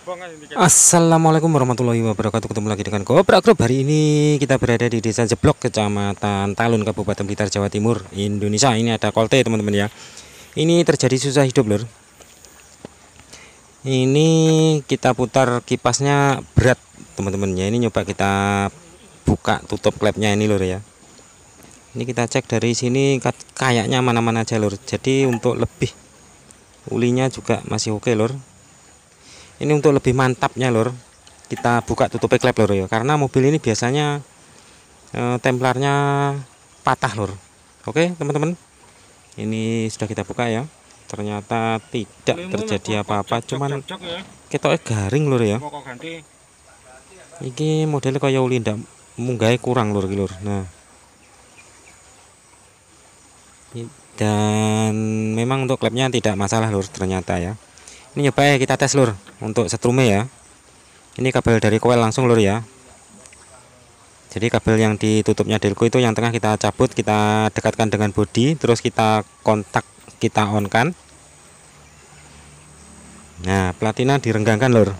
Assalamualaikum warahmatullahi wabarakatuh. Ketemu lagi dengan Goprak Group. Hari ini kita berada di Desa Jeblok, Kecamatan Talun, Kabupaten Blitar, Jawa Timur, Indonesia. Ini ada kolte teman-teman ya. Ini terjadi susah hidup lur. Ini kita putar kipasnya berat teman-teman ya. Ini nyoba kita buka tutup klepnya ini lur ya. Ini kita cek dari sini kayaknya mana-mana aja lur. Jadi untuk lebih ulinya juga masih oke lur. Ini untuk lebih mantapnya lur, kita buka tutup klep lur ya, karena mobil ini biasanya templarnya patah lur. Oke teman-teman, ini sudah kita buka ya. Ternyata tidak terjadi apa-apa, cuman ketoknya garing lur ya. Ini modelnya kayak uli ndak munggahnya kurang lur lur. Nah, dan memang untuk klepnya tidak masalah lur ternyata ya. Ini nyoba ya, kita tes lur untuk setrume ya. Ini kabel dari coil langsung lur ya. Jadi kabel yang ditutupnya delco itu yang tengah kita cabut, kita dekatkan dengan bodi, terus kita kontak, kita on kan. Nah, platina direnggangkan lur.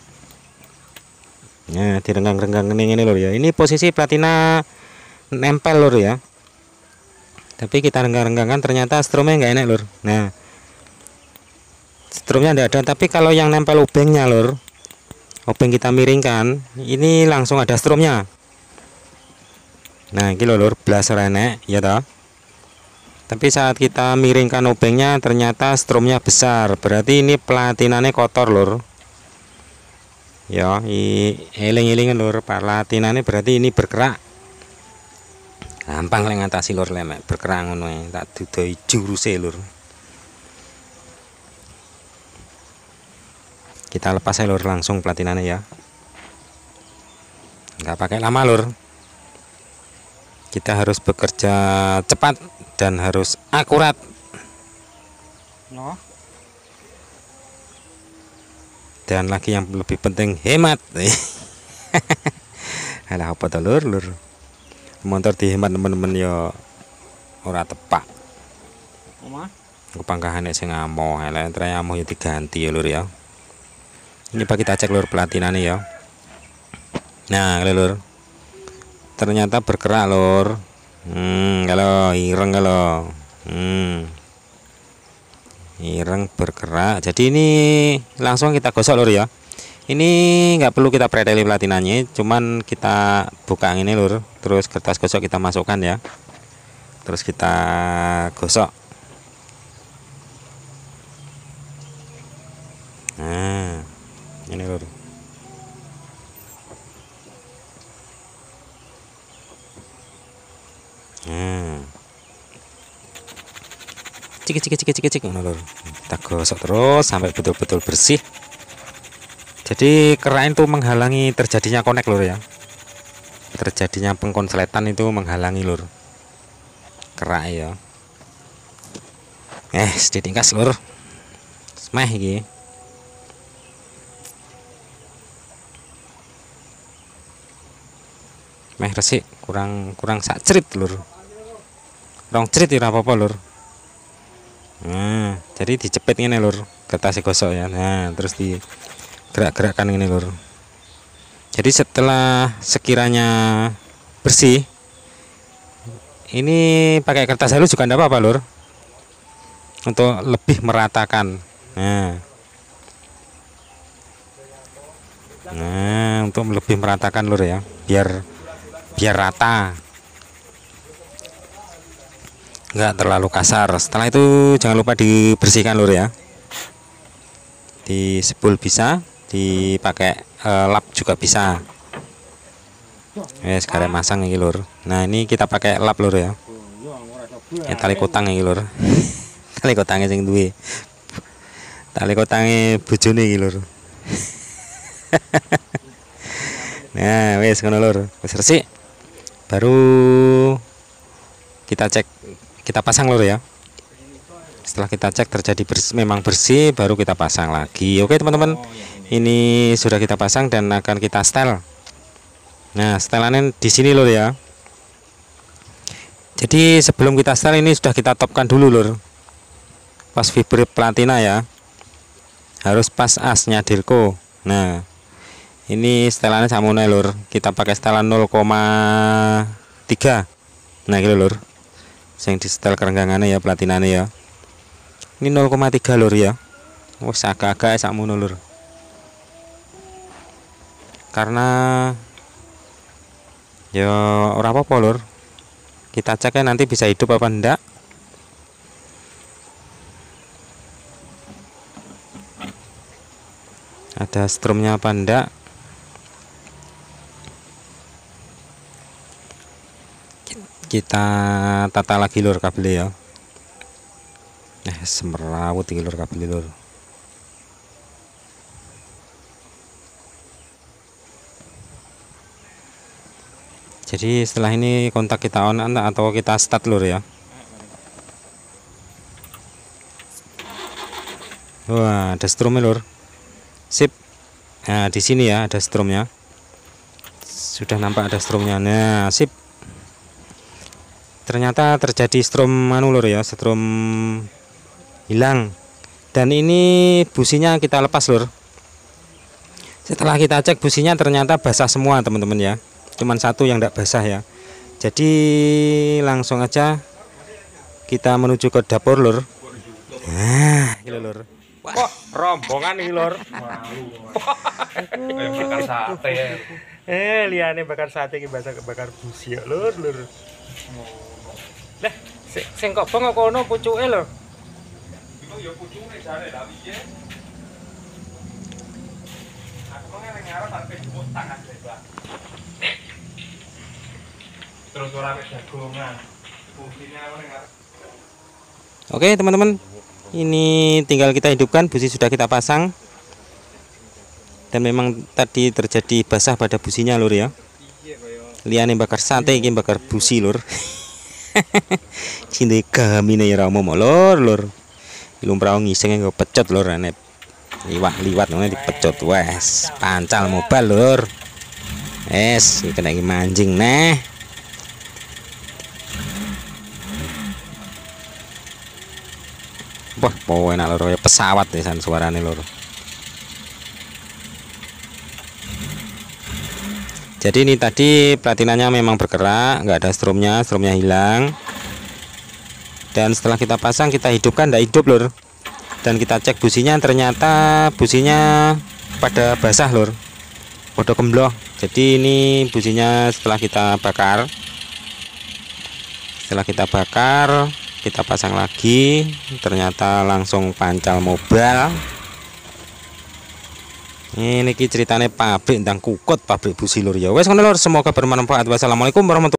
Nah, direnggang-renggang ini lur ya. Ini posisi platina nempel lur ya. Tapi kita renggang-renggangkan, ternyata strumnya nggak enak lur. Nah, strumnya tidak ada, tapi kalau yang nempel obengnya lur, obeng kita miringkan, ini langsung ada strumnya. Nah, gitu lur, belas renek ya toh. Tapi saat kita miringkan obengnya ternyata strumnya besar, berarti ini platinanya kotor lur. Ya, eling-eling lur, platinanya berarti ini berkerak. Gampang lek ngatasi lur, lemek berkerak ngono tak dudoi juruse lur. Kita lepas ya lur langsung platinanya ya, nggak pakai lama lur. Kita harus bekerja cepat dan harus akurat. Dan lagi yang lebih penting hemat. Alah apa tuh lur, motor dihemat teman-teman ya ora tepak. Kepangkahannya sing amo, elektre amo ya diganti ya lur ya. Ini pak kita cek lur platinanya ya. Nah lur, ternyata bergerak lur. Kalau ireng kalau ireng bergerak. Jadi ini langsung kita gosok lur ya. Ini nggak perlu kita preteli platinanya, cuman kita buka ini lur, terus kertas gosok kita masukkan ya, terus kita gosok. Nah ini lur. Cik lur. Kita gosok terus sampai betul-betul bersih. Jadi kerak itu menghalangi terjadinya konek lur ya. Terjadinya pengkonsletan itu menghalangi lur. Kerak ya. Ditingkas lur. Semeh iki. Meh resik kurang sak cerit lur. Rong cerit ora apa-apa lur. Nah, jadi dijepit ngene lur, kertas gosok ya. Nah, terus digerak-gerakkan ini lur. Jadi setelah sekiranya bersih, ini pakai kertas halus juga enggak apa-apa lur. Untuk lebih meratakan. Nah, untuk lebih meratakan lur ya, biar rata, nggak terlalu kasar. Setelah itu jangan lupa dibersihkan lur ya, disebul bisa, dipakai lap juga bisa. Sekarang masang ini lur. Nah ini kita pakai lap lur ya. Tali kotang ini lur. Tali kotangnya sing duwe, tali kotangnya bojone iki lur. Nah wes ngono lur, wes resik. Baru kita cek, kita pasang lur ya. Setelah kita cek terjadi memang bersih, baru kita pasang lagi. Oke teman-teman, ini sudah kita pasang dan akan kita setel. Nah setelannya di sini lur ya. Jadi sebelum kita setel ini sudah kita topkan dulu lur. Pas fiber platina ya, harus pas asnya delco. Nah Ini setelannya sakmono lur. Kita pakai setelan 0,3. Nah gitu lur. Yang di setel kerenggangannya ya, platinanya ya. Ini 0,3 lur ya. Wes agak-agak sakmono lur. Karena ya ora apa-apa lur. Kita cek ya nanti bisa hidup apa enggak. Ada strumnya apa enggak. Kita tata lagi lur kabelnya ya. Semerawut iki lur kabel lur. Jadi setelah ini kontak kita on atau kita start lur ya. Wah, ada strumnya lur. Sip. Nah, di sini ya ada strumnya. Sudah nampak ada strumnya. Nah, sip. Ternyata terjadi strum lur ya, strum hilang. Dan ini businya kita lepas lur. Setelah kita cek businya ternyata basah semua teman-teman ya. Cuman satu yang tidak basah ya. Jadi langsung aja kita menuju ke dapur lur. Nah, ini lur. Wah, rombongan ini lur. Bakar sate. Liane bakar sate iki bakar busi ya lur. Lah, sing kok bengok kono pucuke lho. Iku ya pucuke jare ta piye? Aku mung ngarep tak jebut tangan lebar. Terus ora mek jagongan. Fungsinya apa ning ngarep? Oke, teman-teman. Ini tinggal kita hidupkan, busi sudah kita pasang. Dan memang tadi terjadi basah pada businya lur ya. Liane bakar sate iki bakar busi lur. Cinta kamine ya ramu lur. Lumrah ngiseng nggo pecot lur nek liwat ngene dipecot wes. Pancal mobile lur. Es, kena mancing nah. Wah, mau enak lur ya pesawat nih san suarane lur. Jadi ini tadi platinanya memang bergerak, nggak ada strumnya hilang. Dan setelah kita pasang, kita hidupkan, nggak hidup lur. Dan kita cek businya, ternyata businya pada basah lur, pada kembloh. Jadi ini businya setelah kita bakar, kita pasang lagi, ternyata langsung pancal mobile. Ini ceritanya pabrik ndang kukut pabrik busi lur ya. Wes ngono lur, semoga bermanfaat. Wassalamualaikum warahmatullahi wabarakatuh.